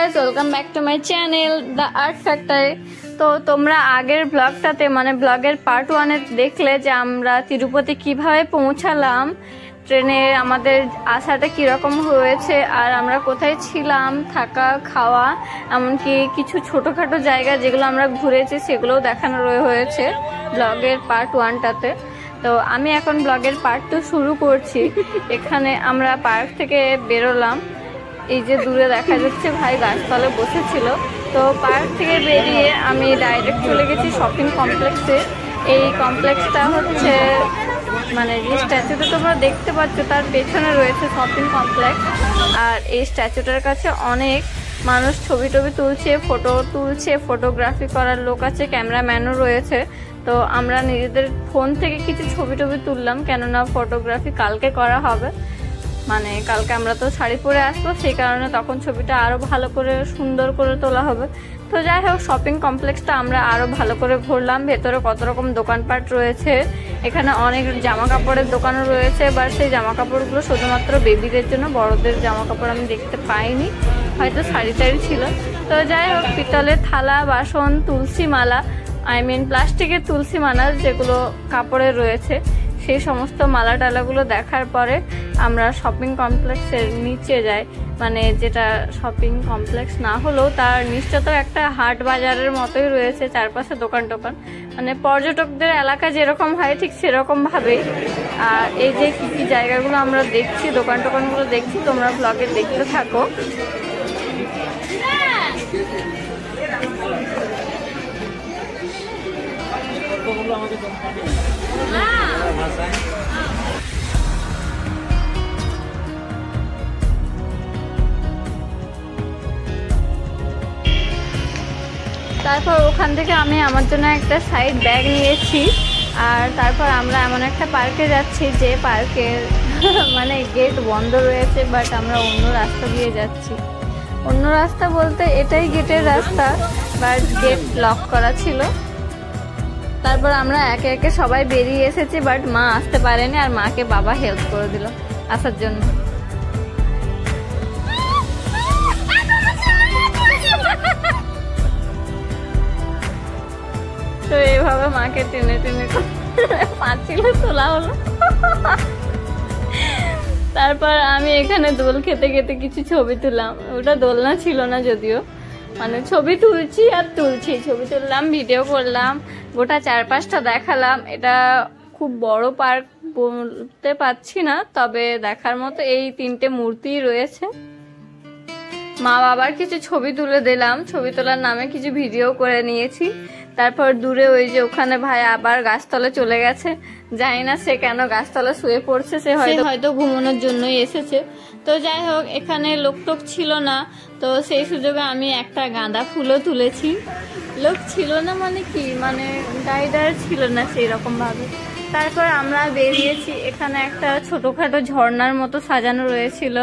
Guys, welcome back to my channel the art factory. তো তোমরা আগের ব্লগটাতে মানে ব্লগের পার্ট 1-এ দেখলে যে আমরা তিরুপতি কিভাবে পৌঁছালাম, ট্রেনে আমাদের আসাটা কীরকম হয়েছে, আর আমরা কোথায় ছিলাম, থাকা খাওয়া, এমনকি কিছু ছোটোখাটো জায়গা যেগুলো আমরা ঘুরেছি সেগুলোও দেখানো হয়েছে ব্লগের পার্ট 1টাতে। তো আমি এখন ব্লগের পার্ট 2 শুরু করছি। এখানে আমরা পার্ক থেকে বেরোলাম, এই যে দূরে দেখা যাচ্ছে ভাই গাছতলে বসেছিল। তো পার্ক থেকে বেরিয়ে আমি ডাইরেক্ট চলে গেছি শপিং কমপ্লেক্সে। এই কমপ্লেক্সটা হচ্ছে মানে যে স্ট্যাচুটা তোমরা দেখতে পাচ্ছ তার পেছনে রয়েছে শপিং কমপ্লেক্স। আর এই স্ট্যাচুটার কাছে অনেক মানুষ ছবি টবি তুলছে, ফটো তুলছে, ফটোগ্রাফি করার লোক আছে, ক্যামেরাম্যানও রয়েছে। তো আমরা নিজেদের ফোন থেকে কিছু ছবি টবি তুললাম, কেননা ফটোগ্রাফি কালকে করা হবে, মানে কালকে আমরা তো শাড়ি পরে আসবো, সেই কারণে তখন ছবিটা আরও ভালো করে সুন্দর করে তোলা হবে। তো যাই হোক, শপিং কমপ্লেক্সটা আমরা আরও ভালো করে ঘুরলাম। ভেতরে কত রকম দোকানপাট রয়েছে, এখানে অনেক জামা কাপড়ের দোকানও রয়েছে, বাট সেই জামা কাপড়গুলো শুধুমাত্র বেবিদের জন্য, বড়দের জামা কাপড় আমি দেখতে পাইনি, হয়তো শাড়ি টাড়ি ছিল। তো যাই হোক, পিতলের থালা বাসন, তুলসী মালা, প্লাস্টিকের তুলসী মালা যেগুলো কাপড়ের রয়েছে, সেই সমস্ত মালা টালাগুলো দেখার পরে আমরা শপিং কমপ্লেক্সের নিচে যাই। মানে যেটা শপিং কমপ্লেক্স না হলেও তার নিচটা তো একটা হাট বাজারের মতোই রয়েছে, চারপাশে দোকান টোকান, মানে পর্যটকদের এলাকা যেরকম হয় ঠিক সেরকম ভাবেই। আর এই যে কী কী জায়গাগুলো আমরা দেখছি, দোকান টোকানগুলো দেখছি, তোমরা ব্লগে দেখতে থাকো। তারপর ওখান থেকে আমি আমার জন্য একটা সাইড ব্যাগ নিয়েছি। আর তারপর আমরা এমন একটা পার্কে যাচ্ছি যে পার্কের মানে গেট বন্ধ রয়েছে, বাট আমরা অন্য রাস্তা দিয়ে যাচ্ছি। অন্য রাস্তা বলতে এটাই গেটের রাস্তা, বাট গেট লক করা ছিল। তারপর আমরা একে একে সবাই বেরিয়ে এসেছি, বাট মা আসতে পারেনি, আর মাকে বাবা হেল্প করে দিল আসার জন্য। তো এইভাবে মাকে টেনে টেনে পাঁচিল তোলা হলো। তারপর আমি এখানে দোল খেতে খেতে কিছু ছবি তুললাম। ওটা দোলনা ছিল না যদিও, মানে ছবি তুলছি আর তুলছি, ছবি তুললাম, ভিডিও করলাম, গোটা চারপাশটা দেখালাম। এটা খুব বড় পার্ক বলতে পারছি না, তবে দেখার মতো এই 3টে মূর্তি রয়েছে। মা বাবার কিছু ছবি তুলে দিলাম, ছবি তোলার নামে কিছু ভিডিও করে নিয়েছি। তারপর দূরে ওই যে ওখানে ভাই আবার গাছতলে চলে গেছে, জানি না সে কেন গাছতলে শুয়ে পড়ছে, সে হয়তো ঘুমানোর জন্যই এসেছে। তো যাই হোক, এখানে লোক টোক ছিল না, তো সেই সুযোগে আমি একটা গাঁদা ফুলও তুলেছি। লোক ছিল না মানে কি, মানে গাইডার ছিল না সেই রকম ভাবে। তারপর আমরা বেরিয়েছি, এখানে একটা ছোটখাটো ঝর্ণার মতো সাজানো রয়েছিল,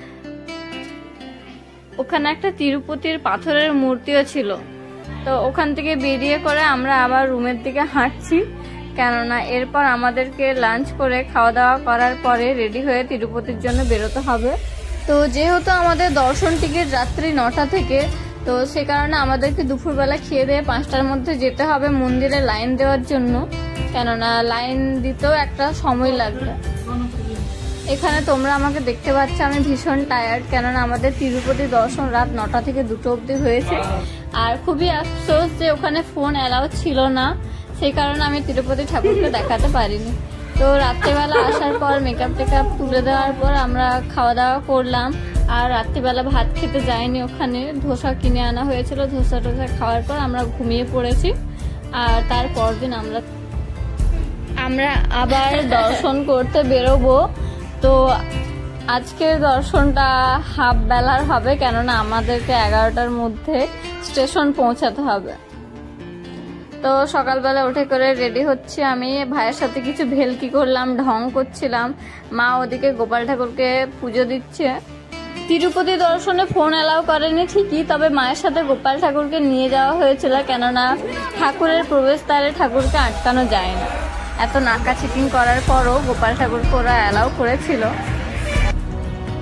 ওখানে একটা তিরুপতির পাথরের মূর্তিও ছিল। তো ওখান থেকে বেরিয়ে করে আমরা আবার রুমের দিকে হাঁটছি, কেননা এরপর আমাদেরকে লাঞ্চ করে খাওয়া দাওয়া করার পরে রেডি হয়ে তিরুপতির জন্য বেরোতে হবে। তো যেহেতু আমাদের দর্শন টিকিট রাত্রি 9টা থেকে, তো সে কারণে আমাদেরকে দুপুরবেলা খেয়ে দিয়ে 5টার মধ্যে যেতে হবে মন্দিরে লাইন দেওয়ার জন্য, কেননা লাইন দিতেও একটা সময় লাগবে। এখানে তোমরা আমাকে দেখতে পাচ্ছ, আমি ভীষণ টায়ার্ড, কেননা আমাদের তিরুপতি দর্শন রাত 9টা থেকে 2টো অবধি হয়েছে। আর খুবই আফসোস যে ওখানে ফোন অ্যালাউ ছিল না, সেই কারণে আমি তিরুপতি ঠাকুরকে দেখাতে পারিনি। তো রাত্রিবেলা আসার পর মেকআপ টেকআপ তুলে দেওয়ার পর আমরা খাওয়া দাওয়া করলাম। আর রাত্রিবেলা ভাত খেতে যাইনি, ওখানে ধোসা কিনে আনা হয়েছিল, ধোসা টোসা খাওয়ার পর আমরা ঘুমিয়ে পড়েছি। আর তার পরদিন আমরা আবার দর্শন করতে বেরোবো। তো আজকের দর্শনটা হাফ বেলার হবে, কেননা আমাদেরকে 11টার মধ্যে স্টেশন পৌঁছাতে হবে। তো সকালবেলা উঠে করে রেডি হচ্ছি, আমি ভাইয়ের সাথে কিছু ভেলকি করলাম, ঢং করছিলাম। মা ওদিকে গোপাল ঠাকুরকে পুজো দিচ্ছে। তিরুপতি দর্শনে ফোন অ্যালাউ করেনি ঠিকই, তবে মায়ের সাথে গোপাল ঠাকুরকে নিয়ে যাওয়া হয়েছিল, কেননা ঠাকুরের প্রবেশদ্বারে ঠাকুরকে আটকানো যায় না। এত নাকা চিটিং করার পরও গোপাল ঠাকুরকে ওরা অ্যালাউ করেছিল।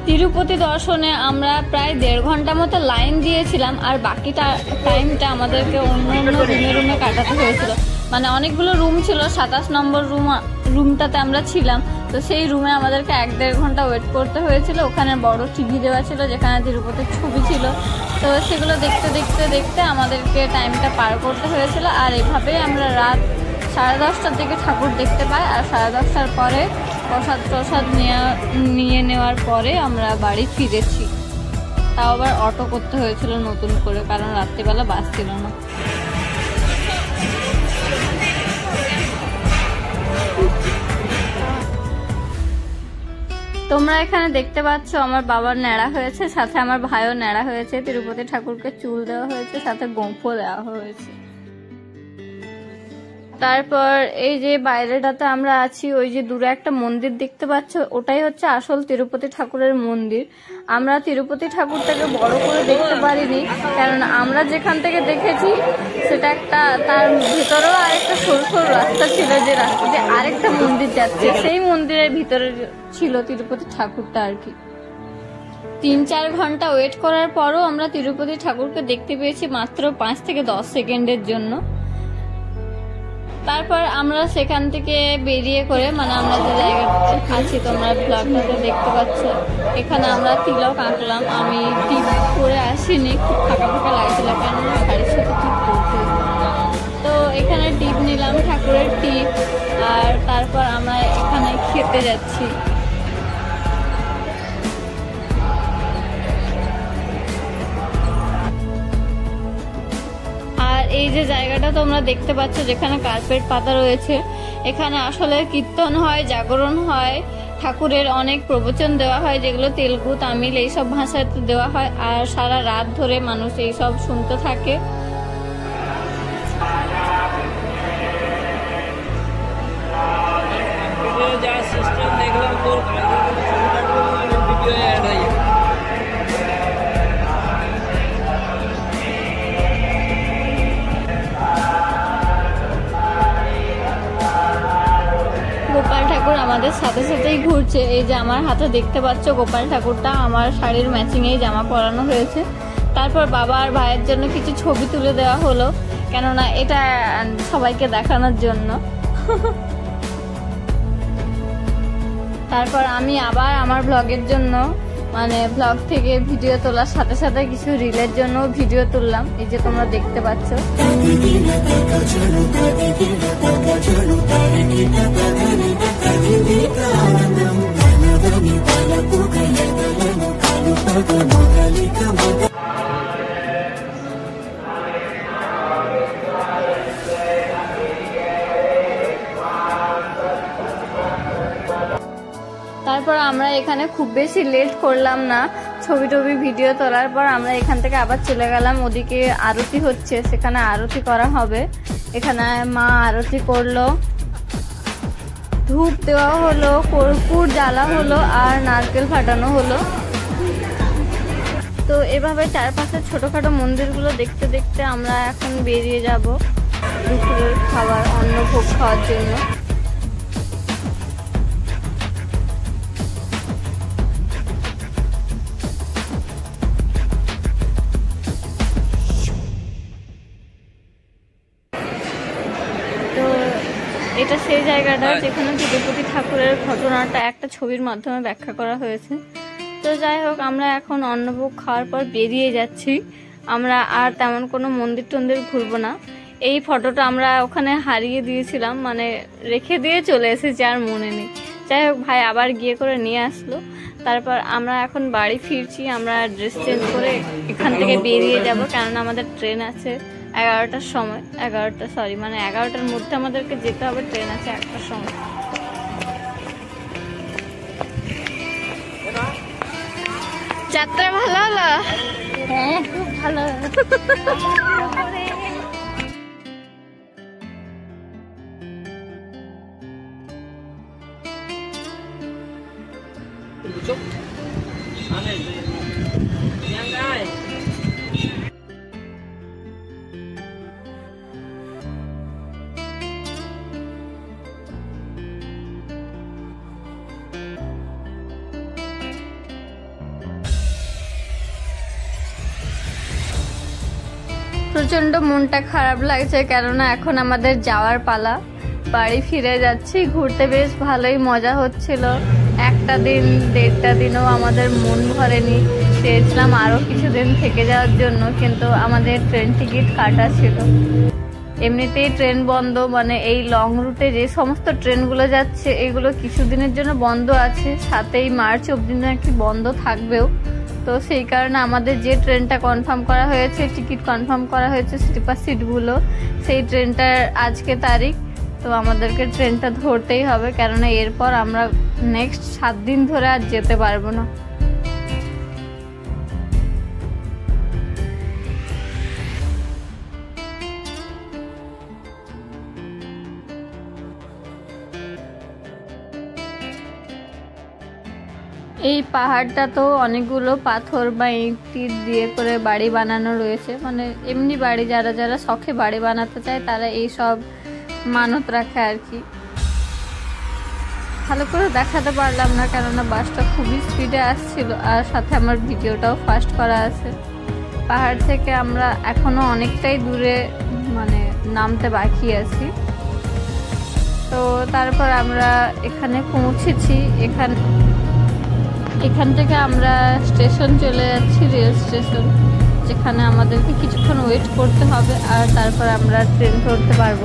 তিরুপতি দর্শনে আমরা প্রায় 1.5 ঘন্টা মতো লাইন দিয়েছিলাম, আর বাকিটা টাইমটা আমাদেরকে অন্য অন্য রুমে কাটাতে হয়েছিল। মানে অনেকগুলো রুম ছিল, 27 নম্বর রুমটাতে আমরা ছিলাম। তো সেই রুমে আমাদেরকে 1-1.5 ঘন্টা ওয়েট করতে হয়েছিল। ওখানে বড় টিভি দেওয়া ছিল যেখানে তিরুপতির ছবি ছিল। তো সেগুলো দেখতে দেখতে দেখতে আমাদেরকে টাইমটা পার করতে হয়েছিল। আর এভাবেই আমরা রাত 10:30টার দিকে ঠাকুর দেখতে পাই। আর 10:30টার পরে প্রসাদ নিয়ে নেওয়ার পরে আমরা বাড়ি ফিরেছি। তাও আবার অটো করতে হয়েছিল নতুন করে, কারণ রাত্রিবেলা বাস ছিল না। তোমরা এখানে দেখতে পাচ্ছ আমার বাবার ন্যাড়া হয়েছে, সাথে আমার ভাইও ন্যাড়া হয়েছে। তিরুপতি ঠাকুরকে চুল দেওয়া হয়েছে, সাথে গোঁফও দেওয়া হয়েছে। তারপর এই যে বাইরেটাতে আমরা আছি, ওই যে দূরে একটা মন্দির দেখতে পাচ্ছ, ওটাই হচ্ছে আসল তিরুপতি ঠাকুরের মন্দির। আমরা তিরুপতি ঠাকুরটাকে বড় করে দেখতে পারিনি, কারণ আমরা যেখান থেকে দেখেছি সেটা একটা, তার ভিতরেও আরেকটা সরু সরু রাস্তা ছিল, যে রাস্তাতে আরেকটা মন্দির যাচ্ছে, সেই মন্দিরের ভিতরে ছিল তিরুপতি ঠাকুরটা আর কি। 3-4 ঘন্টা ওয়েট করার পরও আমরা তিরুপতি ঠাকুরকে দেখতে পেয়েছি মাত্র 5 থেকে 10 সেকেন্ডের জন্য। তারপর আমরা সেখান থেকে বেরিয়ে করে, মানে আমরা যে জায়গাতে আছি তোমরা ব্লগটাতে দেখতে পাচ্ছ, এখানে আমরা তিলক আঁকলাম। আমি টিপ করে আসিনি, খুব ফাঁকা ফাঁকা লাগছিল, কেন শাড়ির সাথে টিপ করতে। তো এখানে টিপ নিলাম, ঠাকুরের টিপ। আর তারপর আমরা এখানে খেতে যাচ্ছি। এই যে জায়গাটা তোমরা দেখতে পাচ্ছ যেখানে কার্পেট পাতা রয়েছে, এখানে আসলে কীর্তন হয়, জাগরণ হয়, ঠাকুরের অনেক প্রবচন দেওয়া হয়, যেগুলো তেলুগু, তামিল এইসব ভাষাতে দেওয়া হয়। আর সারা রাত ধরে মানুষ এইসব শুনতে থাকে। গোপাল ঠাকুর আমাদের সাথে সাথেই ঘুরছে। এই যে আমার হাতে দেখতে পাচ্ছ গোপাল ঠাকুরটা, আমার শাড়ির ম্যাচিংয়েই জামা পরানো হয়েছে। তারপর বাবা আর ভাইয়ের জন্য কিছু ছবি তুলে দেওয়া হলো, কেননা এটা সবাইকে দেখানোর জন্য। তারপর আমি আবার আমার ব্লগের জন্য, মানে ব্লগ থেকে ভিডিও তোলার সাথে সাথে কিছু রিলের জন্য ভিডিও তুললাম। এই যে তোমরা দেখতে পাচ্ছ। তারপর আমরা এখানে খুব বেশি লেট করলাম না, ছবি টবি ভিডিও তোলার পর আমরা এখান থেকে আবার চলে গেলাম। ওদিকে আরতি হচ্ছে, সেখানে আরতি করা হবে। এখানে মা আরতি করলো, ধূপ দেওয়া হলো, কর্পূর জ্বালা হলো, আর নারকেল ফাটানো হলো। তো এভাবে চারপাশের ছোটখাটো মন্দিরগুলো দেখতে দেখতে আমরা এখন বেরিয়ে যাব দুপুরের খাবার, অন্নভোগ খাওয়ার জন্য। এটা সেই জায়গাটা যেখানে তিরুপতি ঠাকুরের ঘটনাটা একটা ছবির মাধ্যমে ব্যাখ্যা করা হয়েছে। তো যাই হোক, আমরা এখন অন্নভোগ খাওয়ার পর বেরিয়ে যাচ্ছি। আমরা আর তেমন কোনো মন্দির টন্দির ঘুরবো না। এই ফটোটা আমরা ওখানে হারিয়ে দিয়েছিলাম, মানে রেখে দিয়ে চলে এসেছি, আর মনে নেই। যাই হোক, ভাই আবার গিয়ে করে নিয়ে আসলো। তারপর আমরা এখন বাড়ি ফিরছি। আমরা ড্রেস চেঞ্জ করে এখান থেকে বেরিয়ে যাব, কেননা আমাদের ট্রেন আছে 11টার সময়। 11টার মধ্যে আমাদেরকে যেতে হবে, ট্রেন আছে 1টার সময়। যাত্রা ভালো হলো? হ্যাঁ, খুব ভালো। প্রচন্ড মনটা খারাপ লাগছে, কেননা এখন আমাদের যাওয়ার পালা। বাড়ি ফিরে যাচ্ছি, ঘুরতে বেশ ভালোই মজা হচ্ছিল। একটা দিন 1.5টা দিনও আমাদের মন ভরেনি, চেয়েছিলাম আরও কিছুদিন থেকে যাওয়ার জন্য, কিন্তু আমাদের ট্রেন টিকিট কাটা ছিল। এমনিতেই ট্রেন বন্ধ, মানে এই লং রুটে যে সমস্ত ট্রেনগুলো যাচ্ছে এগুলো কিছুদিনের জন্য বন্ধ আছে, 7ই মার্চ অবধি নাকি বন্ধ থাকবেও। তো সেই কারণে আমাদের যে ট্রেনটা কনফার্ম করা হয়েছে, টিকিট কনফার্ম করা হয়েছে স্লিপার সিটগুলো, সেই ট্রেনটার আজকে তারিখ। তো আমাদেরকে ট্রেনটা ধরতেই হবে, কেননা এরপর আমরা নেক্সট 7 দিন ধরে আর যেতে পারবো না। এই পাহাড়টা তো অনেকগুলো পাথর বা ইট দিয়ে করে বাড়ি বানানো রয়েছে, মানে এমনি বাড়ি যারা যারা শখে বাড়ি বানাতে চায় তারা এই সব মানত রাখে আর কি। ভালো করে দেখাতে পারলাম না, কেননা বাসটা খুবই স্পিডে আসছিল, আর সাথে আমার ভিডিওটাও ফাস্ট করা আছে। পাহাড় থেকে আমরা এখনো অনেকটাই দূরে মানে নামতে বাকি আছি। তো তারপর আমরা এখানে পৌঁছেছি। এখান থেকে আমরা স্টেশন চলে যাচ্ছি, রেল স্টেশন, যেখানে আমাদেরকে কিছুক্ষণ ওয়েট করতে হবে, আর তারপর আমরা ট্রেন ধরতে পারবো।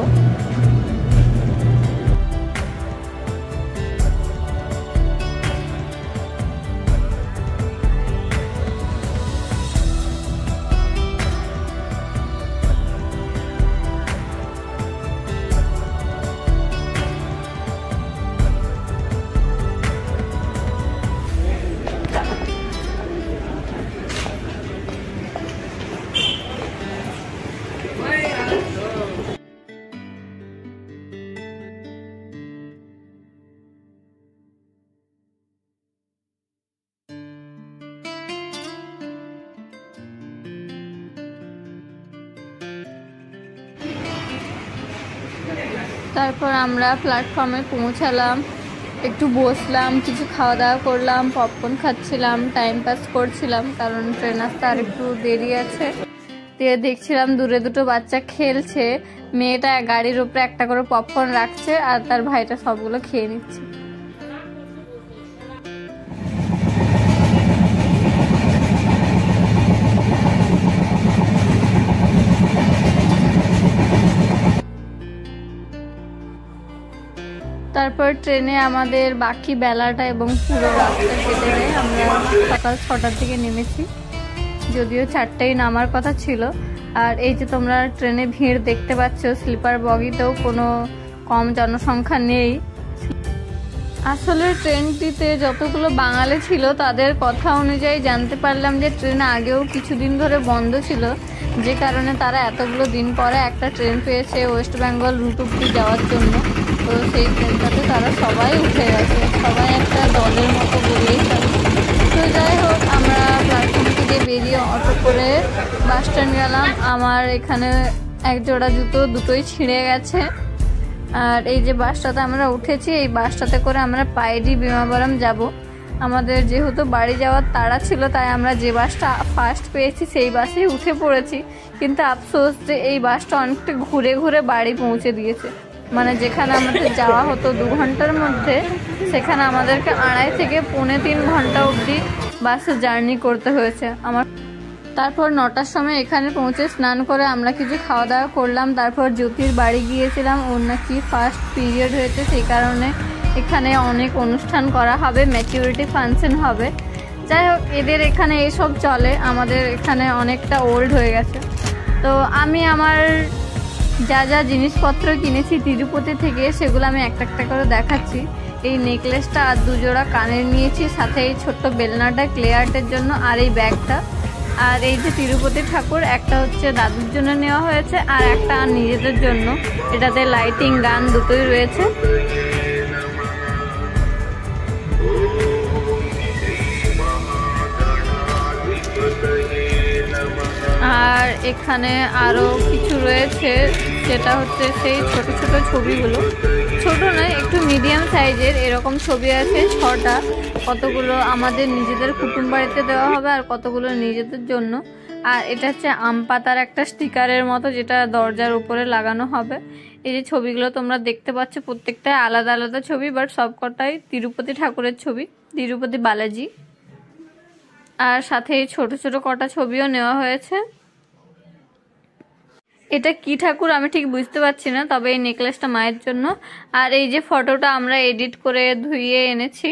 তারপর আমরা প্ল্যাটফর্মে পৌঁছালাম, একটু বসলাম, কিছু খাওয়া দাওয়া করলাম, পপকর্ন খাচ্ছিলাম, টাইম পাস করছিলাম, কারণ ট্রেন আসতে আর একটু দেরি আছে। দিয়ে দেখছিলাম দূরে দুটো বাচ্চা খেলছে, মেয়েটা গাড়ির উপরে একটা করে পপকর্ন রাখছে আর তার ভাইটা সবগুলো খেয়ে নিচ্ছে। তারপর ট্রেনে আমাদের বাকি বেলাটা এবং পুরো রাস্তা কেটে নেয়। আমরা সকাল 6টার দিকে নেমেছি, যদিও 4টায় নামার কথা ছিল। আর এই যে তোমরা ট্রেনে ভিড় দেখতে পাচ্ছ, স্লিপার বগিতেও কোনো কম জনসংখ্যা নেই। আসলে ট্রেনটিতে যতগুলো বাঙালি ছিল তাদের কথা অনুযায়ী জানতে পারলাম যে ট্রেন আগেও কিছুদিন ধরে বন্ধ ছিল, যে কারণে তারা এতগুলো দিন পরে একটা ট্রেন পেয়েছে ওয়েস্ট বেঙ্গল রুট অব্দি যাওয়ার জন্য। তো সেই ট্রেনটাতে তারা সবাই উঠে গেছে, সবাই একটা দলের মতো বেরিয়ে চলে। তো যাই হোক, আমরা প্ল্যাটফর্ম থেকে বেরিয়ে অটো করে বাস স্ট্যান্ড গেলাম। আমার এখানে এক জোড়া জুতো দুটোই ছিঁড়ে গেছে। আর এই যে বাসটাতে আমরা উঠেছি, এই বাসটাতে করে আমরা পায়রি বিমাবরম যাব। আমাদের যেহেতু বাড়ি যাওয়ার তাড়া ছিল, তাই আমরা যে বাসটা ফার্স্ট পেয়েছি সেই বাসেই উঠে পড়েছি। কিন্তু আফসোস যে এই বাসটা অনেকটা ঘুরে ঘুরে বাড়ি পৌঁছে দিয়েছে, মানে যেখানে আমাদের যাওয়া হতো 2 ঘন্টার মধ্যে, সেখানে আমাদেরকে 2.5 থেকে 3.25 ঘন্টা অবধি বাসে জার্নি করতে হয়েছে আমার। তারপর 9টার সময় এখানে পৌঁছে স্নান করে আমরা কিছু খাওয়া দাওয়া করলাম। তারপর জ্যোতির বাড়ি গিয়েছিলাম, ওর নাকি ফার্স্ট পিরিয়ড হয়েছে, সেই কারণে এখানে অনেক অনুষ্ঠান করা হবে, ম্যাচিউরিটি ফাংশন হবে। যাই হোক, এদের এখানে এইসব চলে, আমাদের এখানে অনেকটা ওল্ড হয়ে গেছে। তো আমি আমার যা যা জিনিসপত্র কিনেছি তিরুপতি থেকে, সেগুলো আমি একটা একটা করে দেখাচ্ছি। এই নেকলেসটা আর 2 জোড়া কানের নিয়েছি, সাথে এই ছোট্ট বেলনাটা ক্লে আর্টের জন্য, আর এই ব্যাগটা। আর এই যে তিরুপতি ঠাকুর, একটা হচ্ছে দাদুর জন্য নেওয়া হয়েছে আর একটা নিজেদের জন্য। এটাতে লাইটিং গান দুটোই রয়েছে। আর এখানে আরো কিছু রয়েছে, যেটা হচ্ছে সেই ছোট ছোট ছবিগুলো, ছোট নয় একটু মিডিয়াম সাইজের, এরকম ছবি আছে 6টা। কতগুলো আমাদের নিজেদের কুটুম বাড়িতে দেওয়া হবে আর কতগুলো নিজেদের জন্য। আর এটা হচ্ছে আম পাতার একটা স্টিকারের মতো, যেটা দরজার উপরে লাগানো হবে। এই যে ছবিগুলো তোমরা দেখতে পাচ্ছ প্রত্যেকটাই আলাদা আলাদা ছবি, বাট সবকটাই তিরুপতি ঠাকুরের ছবি, তিরুপতি বালাজি। আর সাথে এই ছোট ছোট কটা ছবিও নেওয়া হয়েছে। এটা কি ঠাকুর আমি ঠিক বুঝতে পারছি না, তবে এই নেকলেসটা মায়ের জন্য। আর এই যে ফটোটা আমরা এডিট করে ধুইয়ে এনেছি।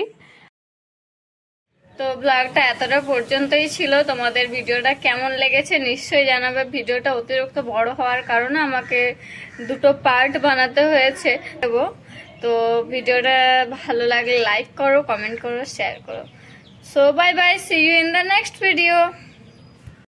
তো ব্লগটা এতটা পর্যন্তই ছিল। তোমাদের ভিডিওটা কেমন লেগেছে নিশ্চয়ই জানাবে। ভিডিওটা অতিরিক্ত বড় হওয়ার কারণে আমাকে দুটো পার্ট বানাতে হয়েছে। তো ভিডিওটা ভালো লাগলে লাইক করো, কমেন্ট করো, শেয়ার করো। So bye bye, see you in the next video.